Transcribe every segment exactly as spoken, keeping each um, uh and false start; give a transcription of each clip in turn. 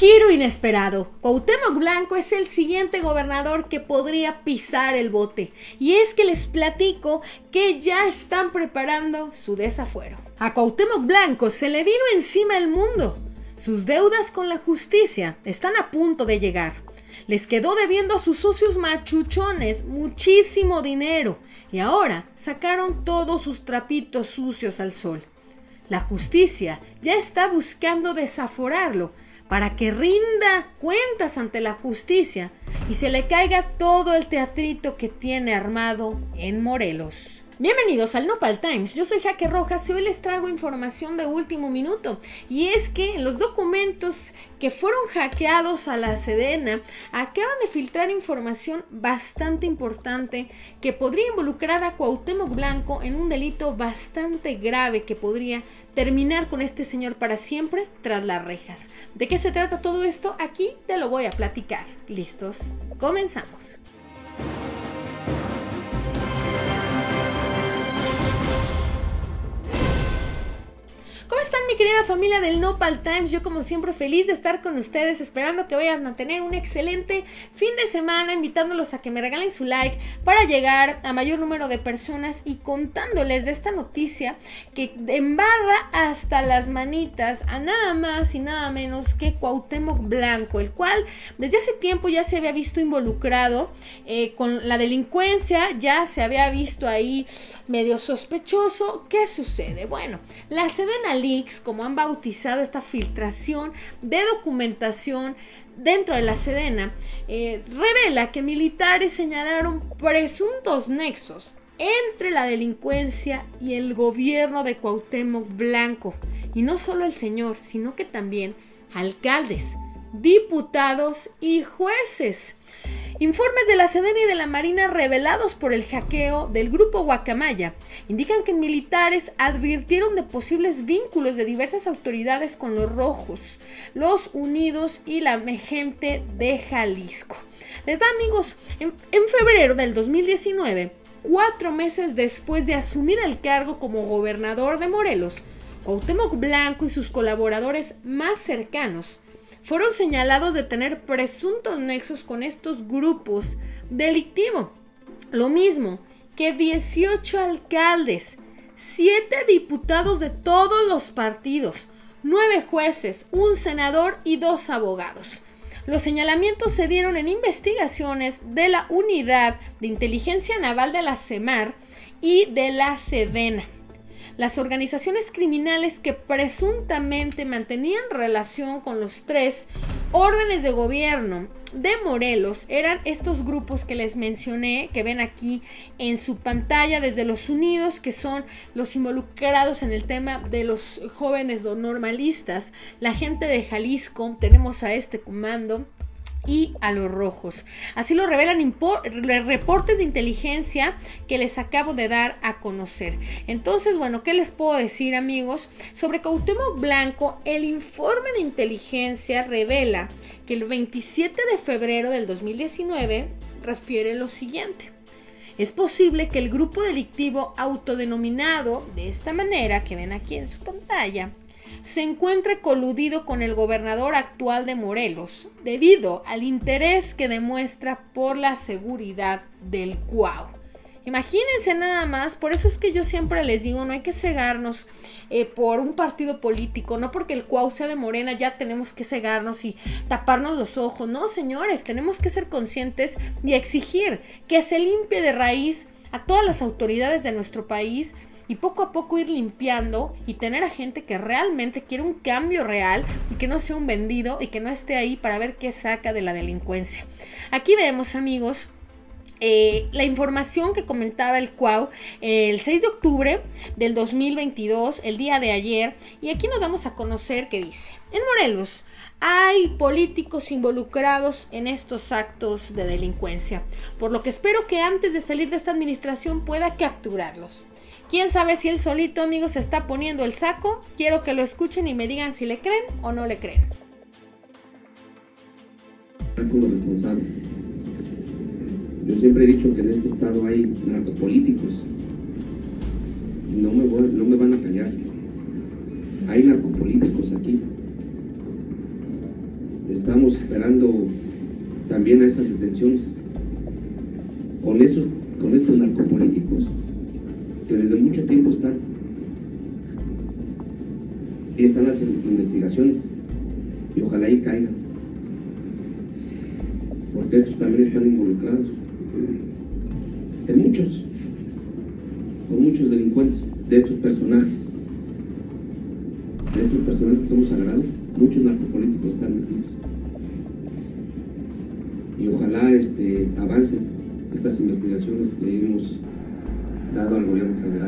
Giro inesperado. Cuauhtémoc Blanco es el siguiente gobernador que podría pisar el bote. Y es que les platico que ya están preparando su desafuero. A Cuauhtémoc Blanco se le vino encima el mundo. Sus deudas con la justicia están a punto de llegar. Les quedó debiendo a sus socios machuchones muchísimo dinero. Y ahora sacaron todos sus trapitos sucios al sol. La justicia ya está buscando desaforarlo para que rinda cuentas ante la justicia y se le caiga todo el teatrito que tiene armado en Morelos. Bienvenidos al Nopal Times, yo soy Jaque Rojas y hoy les traigo información de último minuto. Y es que en los documentos que fueron hackeados a la Sedena acaban de filtrar información bastante importante que podría involucrar a Cuauhtémoc Blanco en un delito bastante grave que podría terminar con este señor para siempre tras las rejas. ¿De qué se trata todo esto? Aquí te lo voy a platicar. ¿Listos? Comenzamos. ¿Cómo están, mi querida familia del Nopal Times? Yo como siempre feliz de estar con ustedes, esperando que vayan a tener un excelente fin de semana, invitándolos a que me regalen su like para llegar a mayor número de personas y contándoles de esta noticia que embarra hasta las manitas a nada más y nada menos que Cuauhtémoc Blanco, el cual desde hace tiempo ya se había visto involucrado eh, con la delincuencia, ya se había visto ahí medio sospechoso. ¿Qué sucede? Bueno, la Sedena Leaks, como han bautizado esta filtración de documentación dentro de la Sedena, eh, revela que militares señalaron presuntos nexos entre la delincuencia y el gobierno de Cuauhtémoc Blanco. Y no solo el señor, sino que también alcaldes, diputados y jueces. Informes de la Sedena y de la Marina revelados por el hackeo del grupo Guacamaya indican que militares advirtieron de posibles vínculos de diversas autoridades con los Rojos, los Unidos y la gente de Jalisco. Les va, amigos, en, en febrero del dos mil diecinueve, cuatro meses después de asumir el cargo como gobernador de Morelos, Cuauhtémoc Blanco y sus colaboradores más cercanos fueron señalados de tener presuntos nexos con estos grupos delictivos. Lo mismo que dieciocho alcaldes, siete diputados de todos los partidos, nueve jueces, un senador y dos abogados. Los señalamientos se dieron en investigaciones de la Unidad de Inteligencia Naval de la SEMAR y de la Sedena. Las organizaciones criminales que presuntamente mantenían relación con los tres órdenes de gobierno de Morelos eran estos grupos que les mencioné, que ven aquí en su pantalla, desde los Unidos, que son los involucrados en el tema de los jóvenes normalistas, la gente de Jalisco, tenemos a este comando, y a los Rojos. Así lo revelan reportes de inteligencia que les acabo de dar a conocer. Entonces, bueno, ¿qué les puedo decir, amigos? Sobre Cuauhtémoc Blanco, el informe de inteligencia revela que el veintisiete de febrero del dos mil diecinueve refiere lo siguiente: es posible que el grupo delictivo autodenominado de esta manera, que ven aquí en su pantalla, se encuentre coludido con el gobernador actual de Morelos debido al interés que demuestra por la seguridad del Cuau. Imagínense nada más, por eso es que yo siempre les digo, no hay que cegarnos eh, por un partido político, no porque el Cuau sea de Morena ya tenemos que cegarnos y taparnos los ojos. No, señores, tenemos que ser conscientes y exigir que se limpie de raíz a todas las autoridades de nuestro país y poco a poco ir limpiando y tener a gente que realmente quiere un cambio real y que no sea un vendido y que no esté ahí para ver qué saca de la delincuencia. Aquí vemos, amigos, Eh, la información que comentaba el Cuau eh, el seis de octubre del dos mil veintidós, el día de ayer, y aquí nos damos a conocer que dice: en Morelos hay políticos involucrados en estos actos de delincuencia, por lo que espero que antes de salir de esta administración pueda capturarlos. ¿Quién sabe si él solito, amigos, se está poniendo el saco? Quiero que lo escuchen y me digan si le creen o no le creen. Con los responsables. Yo siempre he dicho que en este estado hay narcopolíticos y no me, voy, no me van a callar. Hay narcopolíticos aquí. estamos esperando también a esas detenciones con esos, con estos narcopolíticos que desde mucho tiempo están y están las investigaciones y ojalá y caigan, porque estos también están involucrados en muchos, con muchos delincuentes de estos personajes, de estos personajes que hemos agarrado, muchos narcopolíticos están metidos. Y ojalá este, avancen estas investigaciones que hemos dado al gobierno federal.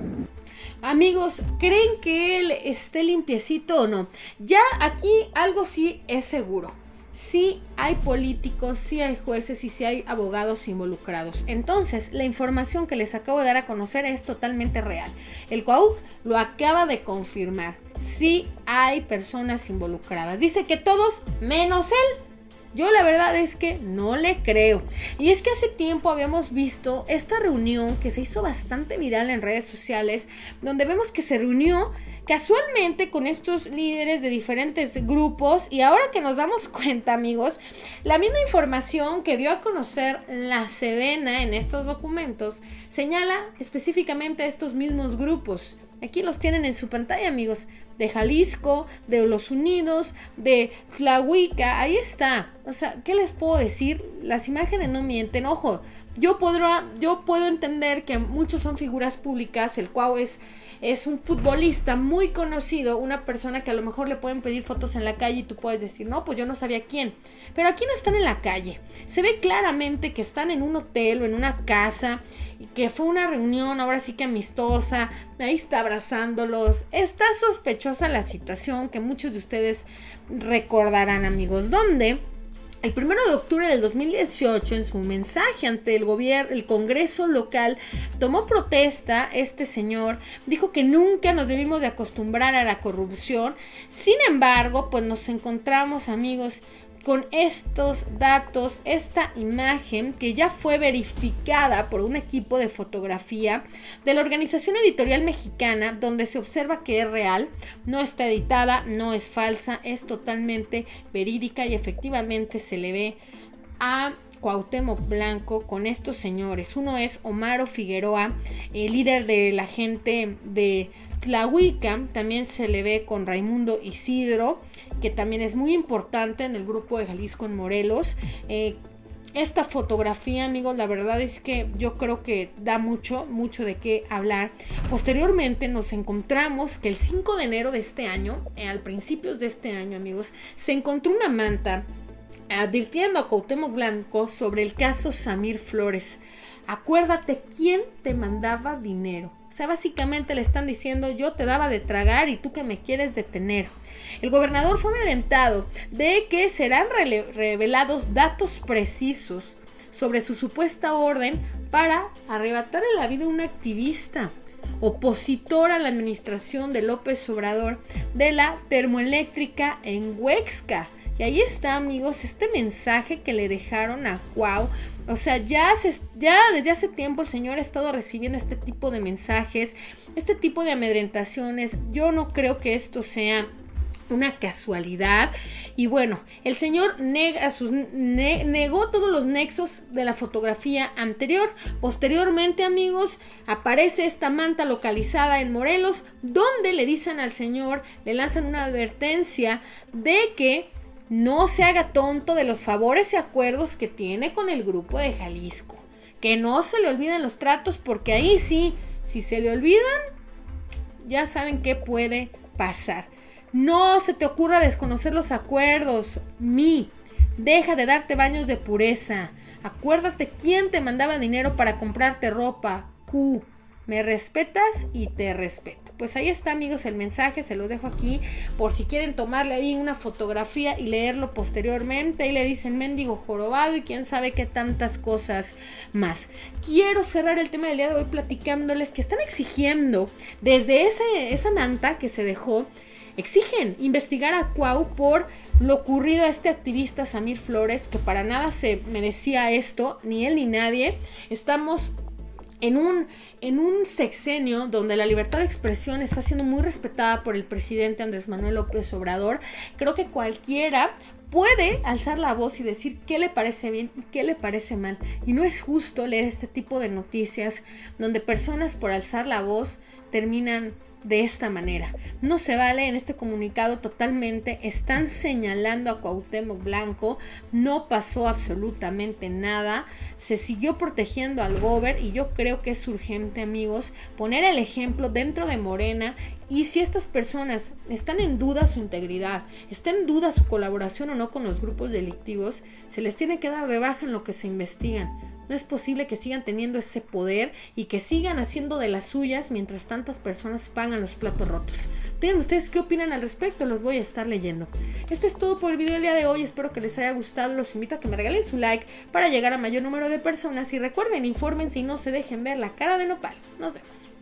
Amigos, ¿creen que él esté limpiecito o no? Ya aquí algo sí es seguro. Sí hay políticos, sí hay jueces y sí hay abogados involucrados. Entonces, la información que les acabo de dar a conocer es totalmente real. El C U A C lo acaba de confirmar. Sí hay personas involucradas. Dice que todos menos él. Yo la verdad es que no le creo. Y es que hace tiempo habíamos visto esta reunión que se hizo bastante viral en redes sociales, donde vemos que se reunió casualmente con estos líderes de diferentes grupos, y ahora que nos damos cuenta, amigos, la misma información que dio a conocer la Sedena en estos documentos señala específicamente a estos mismos grupos. Aquí los tienen en su pantalla, amigos, de Jalisco, de Los Unidos, de Tlahuica, ahí está. O sea, ¿qué les puedo decir? Las imágenes no mienten. Ojo, yo, podrá, yo puedo entender que muchos son figuras públicas, el cual es es un futbolista muy conocido, una persona que a lo mejor le pueden pedir fotos en la calle y tú puedes decir, no, pues yo no sabía quién. Pero aquí no están en la calle. Se ve claramente que están en un hotel o en una casa y que fue una reunión ahora sí que amistosa. Ahí está abrazándolos. Está sospechosa la situación que muchos de ustedes recordarán, amigos, donde el primero de octubre del dos mil dieciocho, en su mensaje ante el gobierno, el Congreso local, tomó protesta este señor, dijo que nunca nos debimos de acostumbrar a la corrupción. Sin embargo, pues nos encontramos, amigos, con estos datos, esta imagen que ya fue verificada por un equipo de fotografía de la Organización Editorial Mexicana, donde se observa que es real, no está editada, no es falsa, es totalmente verídica y efectivamente se le ve a Cuauhtémoc Blanco con estos señores. Uno es Omaro Figueroa, el líder de la gente de Tlahuica, también se le ve con Raimundo Isidro, que también es muy importante en el grupo de Jalisco en Morelos. Eh, esta fotografía, amigos, la verdad es que yo creo que da mucho, mucho de qué hablar. Posteriormente nos encontramos que el cinco de enero de este año, eh, al principio de este año, amigos, se encontró una manta advirtiendo a Cuauhtémoc Blanco sobre el caso Samir Flores. Acuérdate quién te mandaba dinero. O sea, básicamente le están diciendo, yo te daba de tragar y tú que me quieres detener. El gobernador fue amedrentado de que serán revelados datos precisos sobre su supuesta orden para arrebatarle la vida a un activista opositor a la administración de López Obrador de la termoeléctrica en Huexca. Y ahí está, amigos, este mensaje que le dejaron a Cuau. O sea, ya, se, ya desde hace tiempo el señor ha estado recibiendo este tipo de mensajes, este tipo de amedrentaciones. Yo no creo que esto sea una casualidad. Y bueno, el señor nega sus, ne, negó todos los nexos de la fotografía anterior. Posteriormente, amigos, aparece esta manta localizada en Morelos, donde le dicen al señor, le lanzan una advertencia de que no se haga tonto de los favores y acuerdos que tiene con el grupo de Jalisco. Que no se le olviden los tratos, porque ahí sí, si se le olvidan, ya saben qué puede pasar. No se te ocurra desconocer los acuerdos. Mi, deja de darte baños de pureza. Acuérdate quién te mandaba dinero para comprarte ropa. Q, me respetas y te respeto. Pues ahí está, amigos, el mensaje, se lo dejo aquí por si quieren tomarle ahí una fotografía y leerlo posteriormente. Ahí le dicen mendigo jorobado y quién sabe qué tantas cosas más. Quiero cerrar el tema del día de hoy platicándoles que están exigiendo desde ese, esa manta que se dejó, exigen investigar a Cuau por lo ocurrido a este activista Samir Flores, que para nada se merecía esto, ni él ni nadie. Estamos En un, en un sexenio donde la libertad de expresión está siendo muy respetada por el presidente Andrés Manuel López Obrador. Creo que cualquiera puede alzar la voz y decir qué le parece bien y qué le parece mal. Y no es justo leer este tipo de noticias donde personas por alzar la voz terminan de esta manera. No se vale. En este comunicado totalmente están señalando a Cuauhtémoc Blanco. No pasó absolutamente nada. Se siguió protegiendo al gober y yo creo que es urgente, amigos, poner el ejemplo dentro de Morena. Y si estas personas están en duda su integridad, está en duda su colaboración o no con los grupos delictivos, se les tiene que dar de baja en lo que se investigan. No es posible que sigan teniendo ese poder y que sigan haciendo de las suyas mientras tantas personas pagan los platos rotos. Díganme ustedes qué opinan al respecto, los voy a estar leyendo. Esto es todo por el video del día de hoy, espero que les haya gustado, los invito a que me regalen su like para llegar a mayor número de personas y recuerden, infórmense y no se dejen ver la cara de nopal. Nos vemos.